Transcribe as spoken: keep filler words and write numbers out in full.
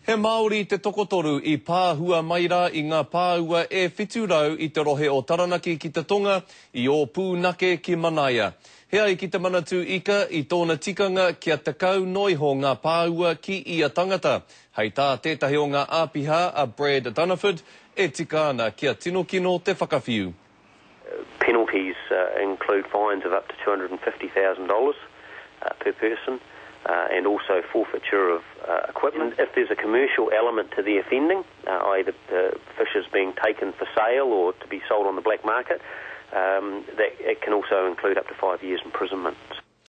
He Maori te tokotoru I pāhua maira I ngā pāua e whiturau I te rohe o Taranaki ki te tonga I o Pūnake ki Manaia. Hea I ki te manatu ika I tōna tikanga kia takau noiho ngā pāua ki ia tangata. Hei tā tētahi o ngā āpiha a Brad Dunaford e tika ana kia tino kino te whakawhiu. Penalties uh, include fines of up to two hundred fifty thousand dollars uh, per person. Uh, and also forfeiture of uh, equipment. If there's a commercial element to the offending, uh, either the fish is being taken for sale or to be sold on the black market, um, that it can also include up to five years imprisonment.